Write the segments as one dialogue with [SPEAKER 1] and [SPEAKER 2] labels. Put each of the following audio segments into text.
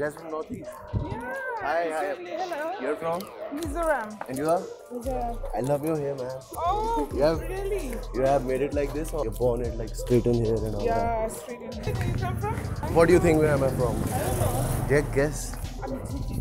[SPEAKER 1] guys from Northeast?
[SPEAKER 2] Yeah.
[SPEAKER 1] Hi.
[SPEAKER 2] Exactly. Hello.
[SPEAKER 1] You're from?
[SPEAKER 2] Mizoram.
[SPEAKER 1] And you are?
[SPEAKER 2] Mizoram.
[SPEAKER 1] I love your hair, man.
[SPEAKER 2] Oh, really?
[SPEAKER 1] You have made it like this, or you're born it like straight in here and all that?
[SPEAKER 2] Yeah, straight in. Where do you come from?
[SPEAKER 1] What do you think? Where am I from?
[SPEAKER 2] I don't know.
[SPEAKER 1] Take guess.
[SPEAKER 2] I'm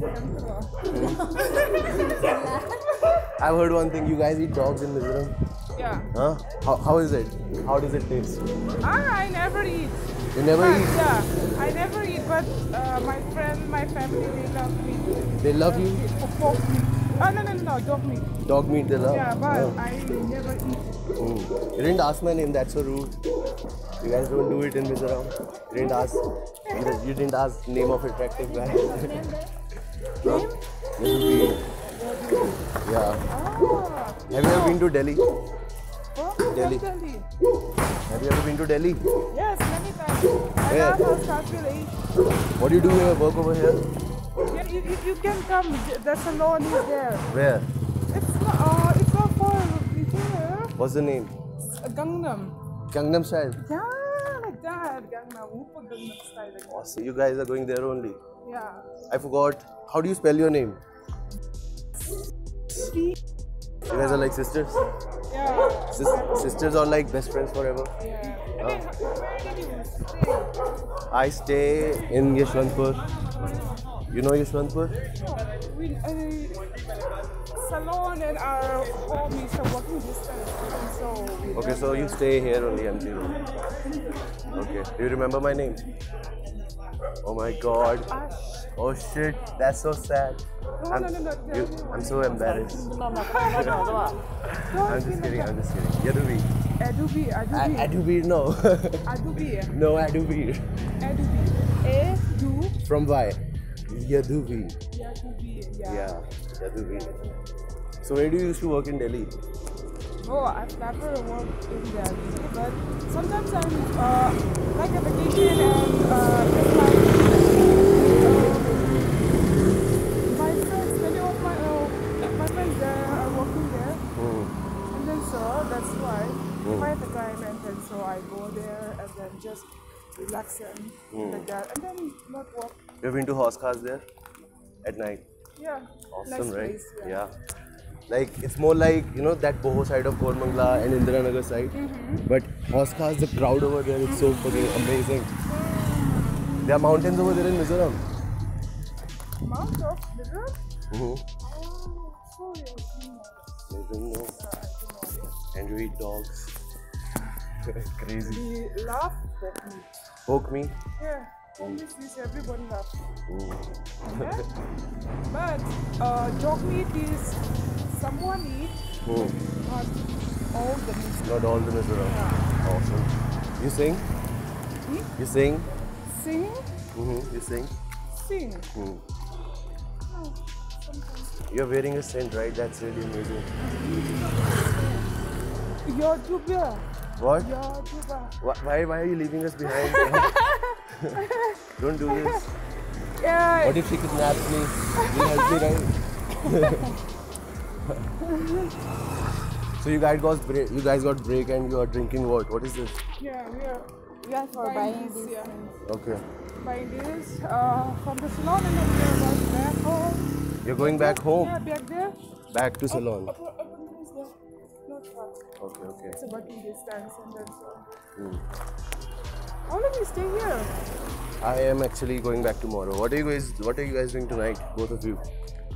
[SPEAKER 1] I've heard one thing. You guys eat dogs in Mizoram?
[SPEAKER 2] Yeah.
[SPEAKER 1] Huh? How is it? How does it taste?
[SPEAKER 2] I never eat.
[SPEAKER 1] You never
[SPEAKER 2] But,
[SPEAKER 1] eat?
[SPEAKER 2] yeah, I never eat, but my friend, my family, they love me.
[SPEAKER 1] They love you?
[SPEAKER 2] For pork meat. Oh, no, dog meat.
[SPEAKER 1] Dog meat they love?
[SPEAKER 2] Yeah, but
[SPEAKER 1] Oh.
[SPEAKER 2] I never eat.
[SPEAKER 1] You didn't ask my name, that's so rude. You guys don't do it in Mizoram. You didn't ask. You didn't ask name of attractive guy.
[SPEAKER 2] Name?
[SPEAKER 1] Yadhuvir. Yeah.
[SPEAKER 2] Ah.
[SPEAKER 1] Have you ever been to Delhi?
[SPEAKER 2] Oh,
[SPEAKER 1] Delhi.
[SPEAKER 2] Delhi.
[SPEAKER 1] Have you ever been to Delhi?
[SPEAKER 2] Yes, many times. I
[SPEAKER 1] Where?
[SPEAKER 2] love South Village.
[SPEAKER 1] What do you do here? Work over here?
[SPEAKER 2] Yeah, you can come. The salon is there.
[SPEAKER 1] Where?
[SPEAKER 2] It's not far here.
[SPEAKER 1] What's the name?
[SPEAKER 2] Gangnam.
[SPEAKER 1] Gangnam Style.
[SPEAKER 2] Yeah, like that. Gangnam. Upa Gangnam style. Like that.
[SPEAKER 1] Awesome. You guys are going there only.
[SPEAKER 2] Yeah.
[SPEAKER 1] I forgot. How do you spell your name? You guys are like sisters?
[SPEAKER 2] Yeah.
[SPEAKER 1] Sisters or like best friends forever?
[SPEAKER 2] Yeah. And then, where did you stay?
[SPEAKER 1] I stay in Yeshwantpur. You know Yeshwantpur?
[SPEAKER 2] Salon and our home is a walking distance. And so we
[SPEAKER 1] Okay, so you stay here only, M0. Okay. Do you remember my name? Oh my god.
[SPEAKER 2] Ash.
[SPEAKER 1] Oh shit, that's so sad.
[SPEAKER 2] No.
[SPEAKER 1] I'm so embarrassed. I'm just kidding. Yadhuvir.
[SPEAKER 2] Yadhuvir.
[SPEAKER 1] Yadhuvir, no.
[SPEAKER 2] Yadhuvir.
[SPEAKER 1] No, Yadhuvir.
[SPEAKER 2] Yadhuvir.
[SPEAKER 1] From Y. Yadhuvir.
[SPEAKER 2] Yadhuvir.
[SPEAKER 1] Yeah, Yadhuvir. So where do you used to work in Delhi?
[SPEAKER 2] Oh, I've never worked in Delhi, but sometimes I'm like a vacation and just like my friends, many of my friends there are working there, and then so that's why if I have the time and then so I go there and then just relax and like that, and then not work.
[SPEAKER 1] You've been to horse cars there at night?
[SPEAKER 2] Yeah.
[SPEAKER 1] Awesome,
[SPEAKER 2] nice
[SPEAKER 1] right?
[SPEAKER 2] place,
[SPEAKER 1] Yeah. Like it's more like, you know, that Boho side of Kormangla and Indiranagar side. But horse cars, the crowd over there is so fucking amazing. There are mountains over there in Mizoram.
[SPEAKER 2] Mount of Mizoram?
[SPEAKER 1] Oh,
[SPEAKER 2] Sorry,
[SPEAKER 1] I don't know. And you eat dogs. Crazy.
[SPEAKER 2] we love that meat.
[SPEAKER 1] Poke me.
[SPEAKER 2] Yeah, obviously everybody loves.
[SPEAKER 1] Mm.
[SPEAKER 2] Yeah? But dog meat is someone eat, not all the meat.
[SPEAKER 1] Not all the Mizoram.
[SPEAKER 2] Yeah.
[SPEAKER 1] Awesome. You sing? You sing?
[SPEAKER 2] Sing?
[SPEAKER 1] You sing?
[SPEAKER 2] Sing.
[SPEAKER 1] Mm.
[SPEAKER 2] Oh, sometimes.
[SPEAKER 1] You're wearing a scent, right? That's really amazing.
[SPEAKER 2] Yadhuvir.
[SPEAKER 1] What?
[SPEAKER 2] Yadhuvir.
[SPEAKER 1] Why are you leaving us behind? Don't do this.
[SPEAKER 2] Yeah.
[SPEAKER 1] What if she kidnaps me? Will you help me, right? So you guys got break and you are drinking what? What is this?
[SPEAKER 2] Yeah, we are for buying this. Yeah.
[SPEAKER 1] Okay.
[SPEAKER 2] Buying this from the salon and then we are going back home.
[SPEAKER 1] You're going back home?
[SPEAKER 2] Yeah, back there.
[SPEAKER 1] Back to salon.
[SPEAKER 2] Not far.
[SPEAKER 1] Okay.
[SPEAKER 2] It's a walking distance and then so. How long you stay here?
[SPEAKER 1] I am actually going back tomorrow. What are you guys doing tonight? Both of you?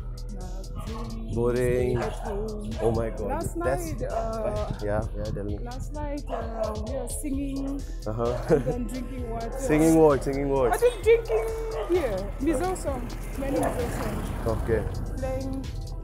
[SPEAKER 1] Boring.
[SPEAKER 2] At home.
[SPEAKER 1] Oh my god.
[SPEAKER 2] Last night,
[SPEAKER 1] yeah, tell me.
[SPEAKER 2] Last night we are singing
[SPEAKER 1] Uh-huh.
[SPEAKER 2] and then drinking water.
[SPEAKER 1] Singing what?
[SPEAKER 2] I think drinking here. Mizo song. Many Mizo songs.
[SPEAKER 1] Okay.
[SPEAKER 2] Playing.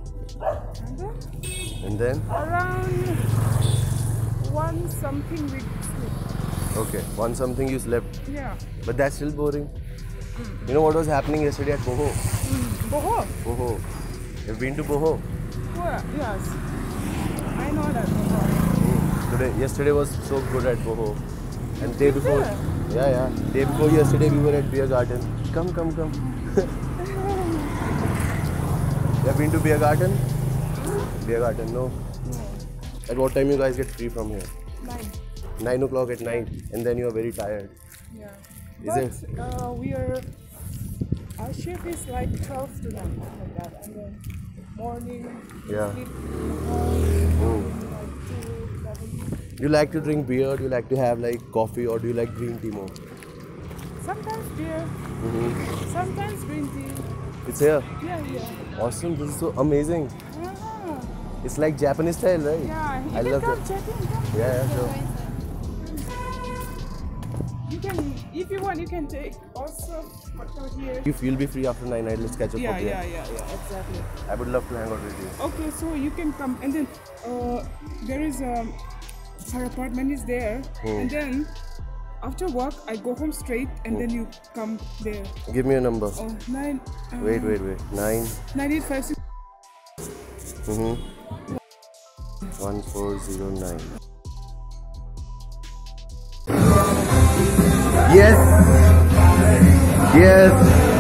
[SPEAKER 1] And then?
[SPEAKER 2] Around 1 something we sleep.
[SPEAKER 1] Okay. 1 something you slept.
[SPEAKER 2] Yeah.
[SPEAKER 1] But that's still boring. You know what was happening yesterday at Boho?
[SPEAKER 2] Boho?
[SPEAKER 1] Boho. You've been to Boho?
[SPEAKER 2] Well, yes. I know that Boho.
[SPEAKER 1] Yesterday was so good at Boho. And day before,
[SPEAKER 2] there?
[SPEAKER 1] day before yesterday we were at Beer Garden. Come. You have been to Beer Garden? Beer Garden, no. At what time you guys get free from here?
[SPEAKER 2] 9.
[SPEAKER 1] 9 o'clock at night, and then you are very tired.
[SPEAKER 2] Yeah.
[SPEAKER 1] Is
[SPEAKER 2] We are Our shift is like 12 to 9, like that, and then morning,
[SPEAKER 1] Yeah.
[SPEAKER 2] sleep,
[SPEAKER 1] Oh.
[SPEAKER 2] like 2, 11.
[SPEAKER 1] Do you like to drink beer? Do you like to have like coffee, or do you like green tea more?
[SPEAKER 2] Sometimes beer, sometimes green tea.
[SPEAKER 1] It's here.
[SPEAKER 2] Yeah, yeah.
[SPEAKER 1] Awesome. This is so amazing.
[SPEAKER 2] Ah,
[SPEAKER 1] It's like Japanese style, right?
[SPEAKER 2] yeah, you
[SPEAKER 1] I
[SPEAKER 2] can
[SPEAKER 1] love
[SPEAKER 2] come
[SPEAKER 1] it.
[SPEAKER 2] check in. Come.
[SPEAKER 1] Yeah, yeah, sure.
[SPEAKER 2] You can, if you want, you can take also photo here.
[SPEAKER 1] If you'll be free after 9 night, let's catch up
[SPEAKER 2] Yeah,
[SPEAKER 1] for beer.
[SPEAKER 2] yeah, exactly.
[SPEAKER 1] I would love to hang out with you.
[SPEAKER 2] Okay, so you can come, and then there is our apartment is there, and then after work I go home straight, and then you come there.
[SPEAKER 1] Give me a number.
[SPEAKER 2] Oh, 9.
[SPEAKER 1] Wait. 9.
[SPEAKER 2] 9856.
[SPEAKER 1] 1409. Yes. Yes.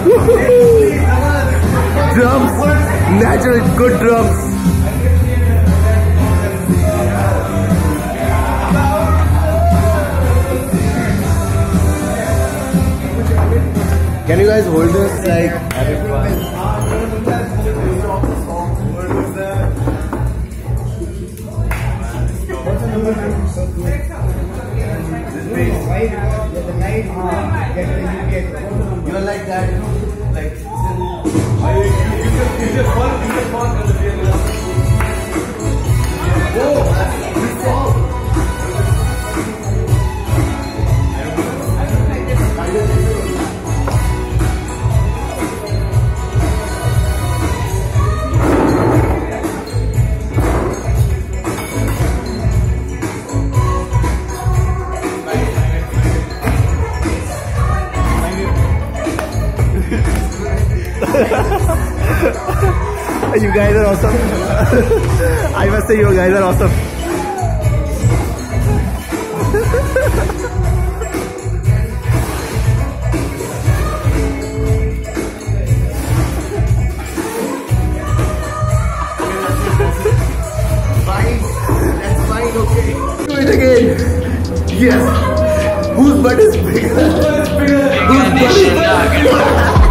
[SPEAKER 1] Drums. Natural good drums. Can you guys hold this like having fun? You're like that, you know, like you guys are awesome. I must say you guys are awesome. Fine. That's fine, okay. Do it again. Yes. Whose butt is bigger? Whose butt is bigger?